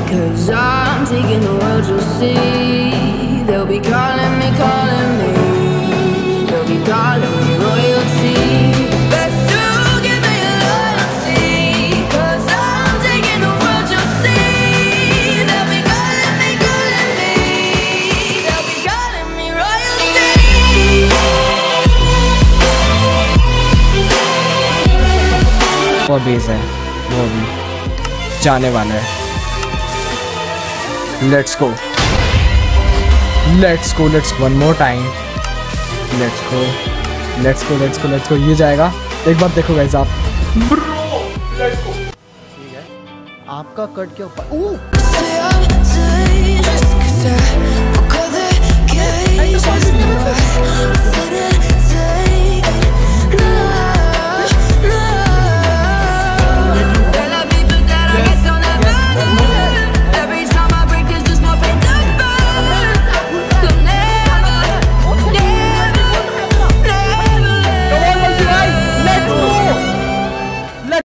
'cause I'm taking the world, you'll see. They'll be calling me, they'll be calling me royalty. Best to give me loyalty, 'cause I'm taking the world, you'll see. They'll be calling me, they'll be calling me royalty. और bass है वो भी जाने वाला है। Let's go one more time. Let's go ये जाएगा। एक बार देखो गाइस आप। ठीक है आपका कट के ऊपर